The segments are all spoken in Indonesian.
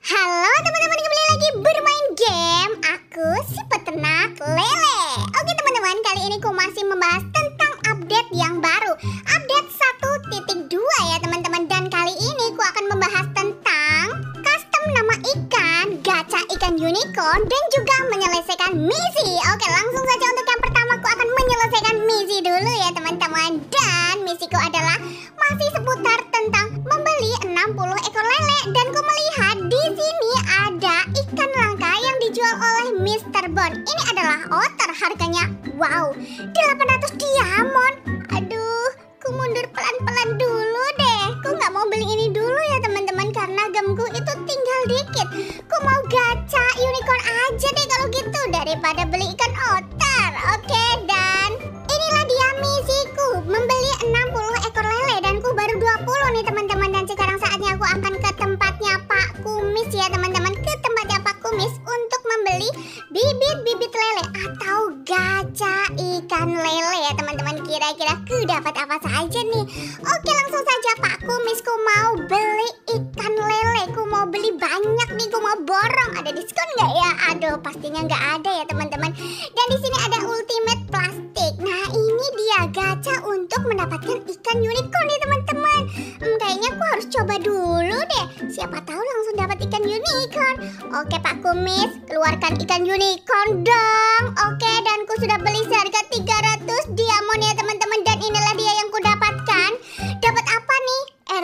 Halo teman-teman, kembali lagi bermain game. Aku si peternak lele. Oke teman-teman, kali ini aku masih membahas tentang update yang baru, update 1.2 ya teman-teman. Dan kali ini aku akan membahas tentang custom nama ikan, gacha ikan unicorn, dan juga menyelesaikan misi. Oke, langsung saja untuk yang pertama aku akan menyelesaikan misi dulu ya teman-teman. Dan misiku adalah masih seputar tentang membeli 60 ekor lele. Dan ku melihat di sini ada ikan langka yang dijual oleh Mr. Bon. Ini adalah otter, harganya wow 800 diamond. Aduh, ku mundur pelan-pelan dulu deh. Ku nggak mau beli ini dulu ya teman-teman, karena gemku itu tinggal dikit. Ku mau gacha unicorn aja deh kalau gitu, daripada beli ikan otter. Oke, dan inilah dia misiku, membeli 60 ekor lele. Dan ku baru 20 nih teman-teman. Dan sekarang saatnya aku akan ke tempatnya Pak Kumis ya teman-teman, ke tempatnya Pak Kumis untuk membeli bibit-bibit lele atau gacha ikan lele ya teman-teman. Kira-kira ku dapat apa saja nih? Oke, langsung saja Pak Kumis, ku mau beli ikan lele. Ku mau beli banyak nih, ku mau borong. Ada diskon nggak ya? Aduh, pastinya nggak ada ya teman-teman. Dan di sini ada ultimate plastik. Nah, ini dia gacha untuk mendapatkan ikan unicorn nih teman-teman. Kayaknya aku harus coba dulu deh. Siapa tahu langsung dapat ikan unicorn. Oke Pak Kumis, keluarkan ikan unicorn dong. Oke, dan ku sudah beli seharga 300 diamond ya teman-teman. Dan inilah dia yang ku dapatkan. Dapat apa nih?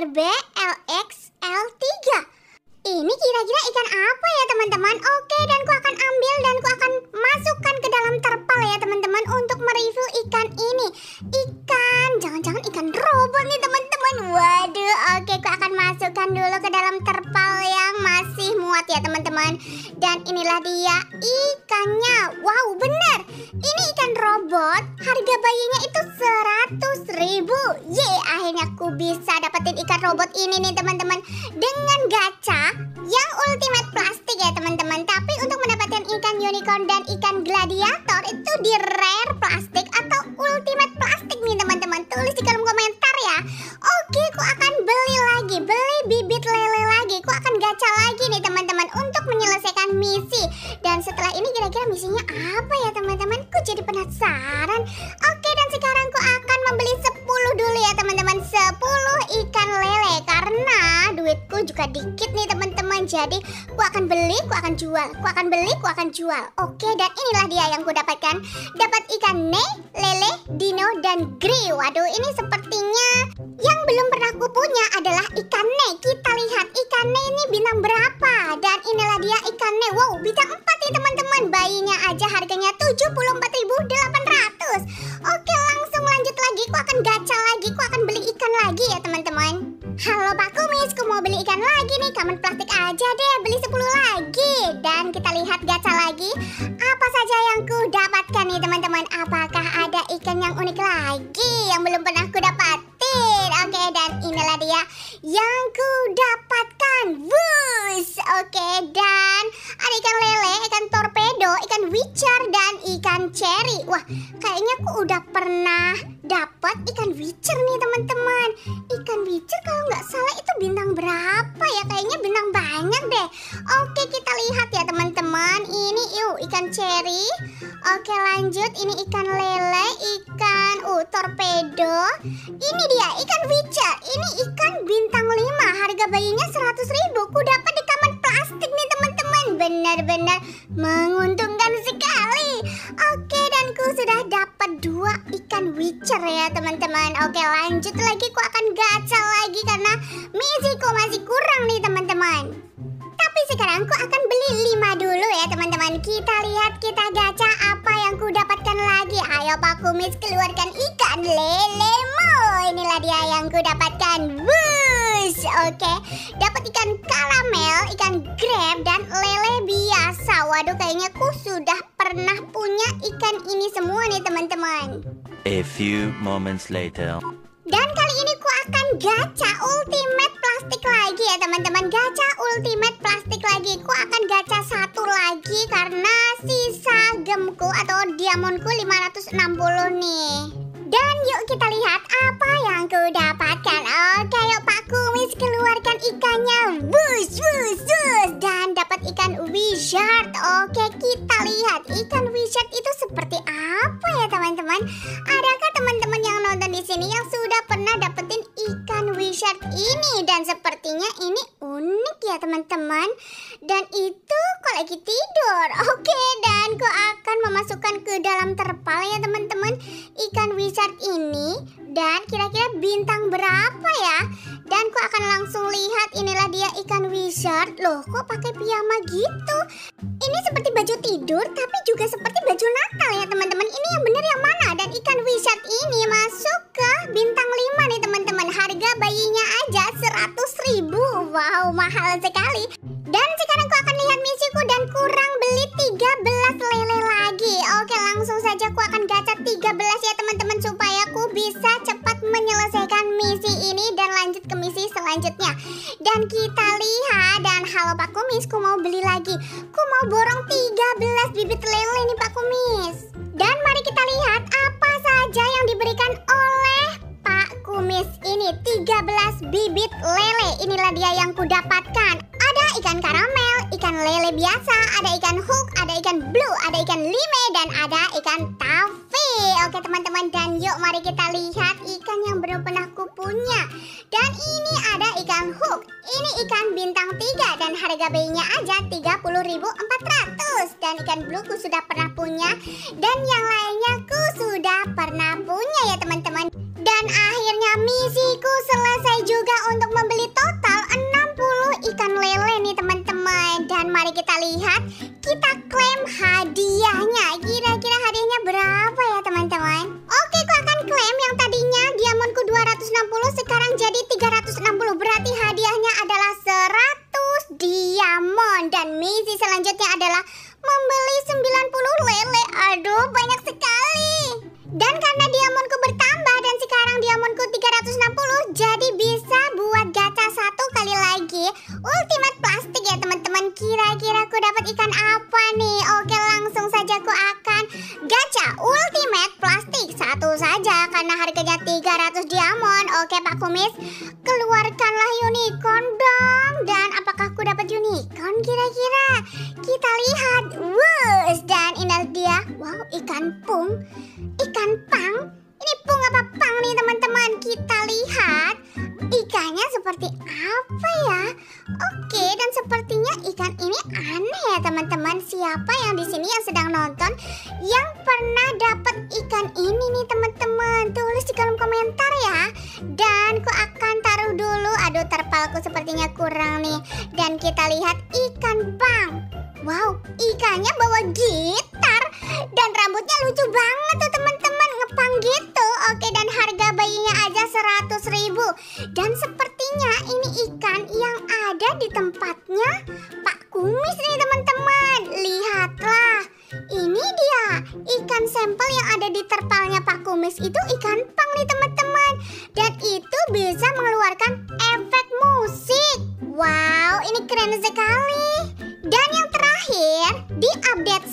RBLXL3. Ini kira-kira ikan apa ya teman-teman? Oke, dan ku akan ambil dan ku akan masukkan ke dalam terpal ya teman-teman untuk mereview ikan ini. Jangan-jangan ikan robot nih teman-teman. Waduh, oke, ku akan masukkan dulu ke dalam terpal yang masih muat ya teman-teman. Dan inilah dia ikannya. Wow, benar. Ini ikan robot. Harga bayinya itu 100.000. Yeay, akhirnya ku bisa dapetin ikan robot ini nih teman-teman, dengan gacha yang ultimate plastik ya teman-teman. Tapi untuk mendapatkan ikan unicorn dan ikan gladiator itu di rare plastik atau ultimate plastik nih teman-teman. Tulis di kolom komentar ya. Oke, ku akan beli lagi, beli bibit lele lagi. Ku akan gacha lagi nih teman-teman untuk menyelesaikan misi. Dan setelah ini kira-kira misinya apa ya teman-teman? Ku jadi penasaran. Oke, dan sekarang ku akan membeli 10 dulu ya teman-teman. 10 ikan lele, karena duitku juga dikit nih teman-teman. Jadi ku akan beli, ku akan jual. Ku akan beli, ku akan jual. Oke, dan inilah dia yang ku dapatkan. Dapat ikan ne, lele, dino, dan grey. Waduh, ini sepertinya yang belum pernah ku punya adalah ikan ne. Kita lihat ikan ne ini bintang berapa. Dan inilah dia ikan ne. Wow, bintang 4 nih teman-teman. Bayinya aja harganya 74.800. Oke, langsung lanjut lagi. Ku akan gacha lagi. Ku akan beli ikan lagi ya teman-teman. Halo Pak Kumis, ku mau beli ikan lagi nih. Kamen plastik aja deh, beli 10 lagi. Dan kita lihat gacha lagi. Apa saja yang ku dapatkan nih teman-teman? Apakah ada ikan yang unik lagi yang belum pernah ku dapatin? Oke, dan inilah dia yang ku dapatkan. Wush. Oke, dan ada ikan lele, ikan torpedo, ikan witcher, dan ikan cherry. Wah, kayaknya aku udah pernah dapat ikan witcher nih teman-teman. Ikan witcher kalau nggak salah itu bintang berapa ya? Kayaknya bintang banyak deh. Oke, kita lihat ya teman-teman. Ini ikan cherry. Oke, lanjut. Ini ikan lele, ikan torpedo. Ini dia ikan witcher. Ini ikan bintang 5. Harga bayinya 100.000. Ku dapat di kamen plastik nih teman-teman. Benar-benar menguntungkan sekali. Oke, dan ku sudah dapat 2 ikan witcher ya teman-teman. Oke, lanjut lagi. Ku akan gacha lagi karena misiku masih kurang nih teman-teman. Tapi sekarang ku akan beli 5 dulu ya teman-teman. Kita lihat, kita gacha apa yang ku dapatkan lagi. Ayo Pak Kumis, keluarkan ikan lelemu. Inilah dia yang ku dapatkan. Wush. Oke, dapat ikan karamel, ikan grab, dan lele biasa. Waduh, kayaknya ku sudah pernah punya ikan ini semua nih teman-teman. A few moments later. Dan kali ini ku akan gacha ultimate plastik lagi ya teman-teman. Gacha ultimate plastik lagi. Ku akan gacha 1 lagi karena sisa gemku atau diamondku 560 nih. Dan yuk kita lihat apa yang ku dapatkan. Oke, yuk Pak Kumis, keluarkan ikannya. Wush, wush, wush. Dan wizard. Oke, kita lihat ikan wizard itu seperti apa ya teman-teman. Adakah teman-teman yang nonton di sini yang sudah pernah dapetin ikan wizard ini? Dan sepertinya ini unik ya teman-teman. Dan itu kok lagi tidur. Oke, dan ku akan memasukkan ke dalam terpal ya teman-teman ikan wizard ini. Dan kira-kira bintang berapa ya? Dan ku akan langsung lihat, inilah dia ikan wizard. Loh, kok pakai piyama gitu? Ini seperti baju tidur tapi juga seperti baju Natal ya teman-teman. Ini yang benar yang mana? Dan ikan wizard ini masuk ke bintang 5 nih teman-teman. Harga bayinya aja 100.000. Wow, mahal sekali. Dan sekarang ku akan lihat misiku dan kurang beli 13 lele lagi. Oke, langsung saja ku akan gacha 13 ya teman-teman, supaya ku bisa cepat menyelesaikan misi ini dan lanjut ke misi selanjutnya. Dan kita lihat, dan halo Pak Kumis, ku mau beli lagi. Ku mau borong 13 bibit lele nih Pak Kumis. Dan mari kita lihat apa saja yang diberikan oleh Pak Kumis ini. 13 bibit lele. Inilah dia yang ku dapatkan. Ada ikan karamel, ikan lele biasa, ada ikan hook, ada ikan blue, ada ikan lime, dan ada ikan tafe. Oke teman-teman, dan yuk mari kita lihat ikan yang belum pernah ku punya. Dan ini ada ikan hook. Ini ikan bintang 3 dan harga bayinya aja 30.400. Dan ikan blue ku sudah pernah punya, dan yang lainnya ku sudah pernah punya ya teman-teman. Dan akhirnya misiku selesai juga untuk membeli total 60 ikan lele nih teman-teman. Dan mari kita lihat, kita klaim hadiahnya. Kira-kira hadiahnya berapa ya teman-teman? Oke, ku akan klaim yang tadinya diamondku 260 sekarang jadi 360. Berarti hadiahnya adalah 100 diamond. Dan misi selanjutnya adalah membeli 90 lele. Aduh, banyak sekali. Dan karena diamondku bertambah dan sekarang diamondku 360, jadi bisa buat gacha 1 kali lagi ultimate plastik ya teman-teman. Kira-kira aku dapat ikan apa nih? Oke, langsung saja aku akan gacha ultimate plastik 1 saja karena harganya 300 diamond. Oke Pak Kumis, keluarkanlah unicorn dong. Dan apakah aku dapat unicorn kira-kira? Kita lihat. Wush, dan ini dia. Wow, ikan pung. Ikan pang. Ini pung apa pang nih teman-teman? Kita lihat ikannya seperti apa ya? Oke, dan sepertinya ikan ini aneh ya teman-teman. Siapa yang di sini yang sedang nonton yang pernah dapat ikan ini nih teman-teman? Tulis di kolom komentar ya. Dan ku akan taruh dulu. Aduh, terpalku sepertinya kurang nih. Dan kita lihat ikan pang. Wow, ikannya bawa gitar dan rambutnya lucu banget tuh teman-teman, ngepang gitu. Oke, dan harga bayinya aja 100.000. Dan sepertinya ini ikan yang ada di tempatnya Pak Kumis nih teman-teman. Lihatlah, ini dia ikan sampel yang ada di terpalnya Pak Kumis. Itu ikan pang nih teman-teman. Dan itu bisa mengeluarkan efek musik. Wow, ini keren sekali. Dan yang terakhir, di update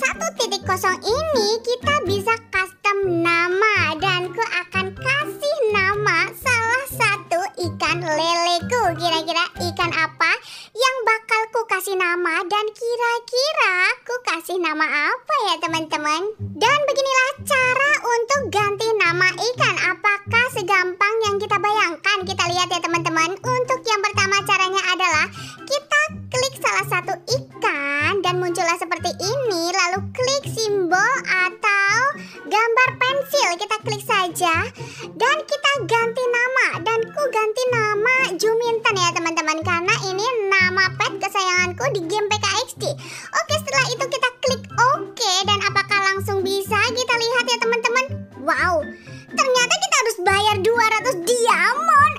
1.0 ini kita bisa custom nama. Dan ku akan kasih nama salah satu ikan leleku. Kira-kira ikan apa yang bakal ku kasih nama? Dan kira-kira ku kasih nama apa ya teman-teman? Dan beginilah cara untuk ganti nama ikan. Apakah segampang yang kita bayangkan? Kita lihat ya teman-teman. Untuk yang pertama caranya adalah kita klik salah satu ikan dan muncullah seperti ini. Lalu klik simbol atau gambar pensil. Kita klik saja dan kita ganti nama. Dan ku ganti nama Juminten ya teman-teman, karena ini nama pet kesayanganku di game PKXD. Oke, setelah itu kita klik OK. Dan apakah langsung bisa? Kita lihat ya teman-teman. Wow, ternyata kita harus bayar 200 diamond.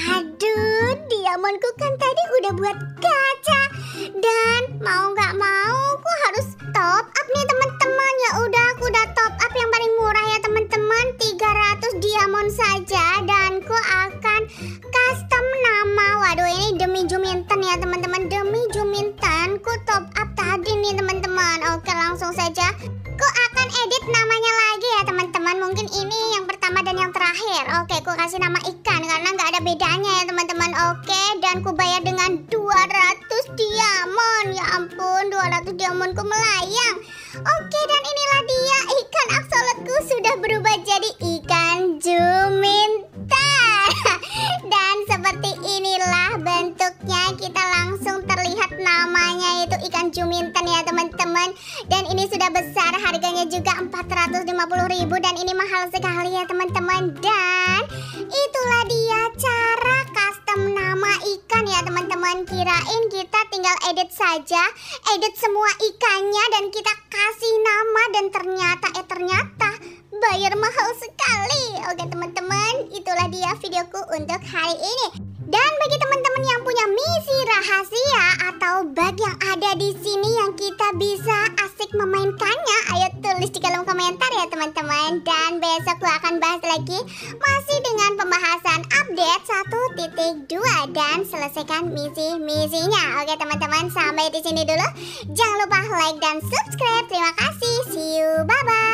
Aduh, diamondku kan tadi udah buat gacha. Dan mau nggak mau aku harus top up nih teman-teman. Ya udah, aku udah top up yang paling murah ya teman-teman, 300 diamond saja. Dan ku akan custom nama. Waduh, ini demi Juminten ya teman-teman, demi Juminten ku top up tadi nih teman-teman. Oke, langsung saja ku akan edit namanya lagi ya teman-teman. Mungkin ini yang pertama dan yang terakhir. Oke, ku kasih nama ikan karena nggak ada bedanya ya teman-teman. Oke, dan ku bayar dengan 200 diamond. Ya ampun, 200 400 diamondku melayang. Oke, dan inilah dia, ikan axolotlku sudah berubah jadi ikan Juminten. Dan seperti inilah bentuknya, kita langsung terlihat namanya itu ikan Juminten ya teman-teman. Dan ini sudah besar, harganya juga 450.000 dan ini mahal sekali ya teman-teman. Dan itulah dia cara custom nama ikan ya teman-teman. Kirain kita tinggal edit saja, edit semua ikannya dan kita kasih nama, dan ternyata bayar mahal sekali. Oke teman-teman, itulah dia videoku untuk hari ini. Dan bagi teman-teman yang punya misi rahasia atau bug yang ada di sini yang kita bisa asik memainkannya, ayo tulis di kolom komentar ya teman-teman. Dan besok gue akan bahas lagi masih dengan pembahasan update 1.2 dan selesaikan misi-misinya. Oke teman-teman, sampai di sini dulu. Jangan lupa like dan subscribe. Terima kasih. See you. Bye bye.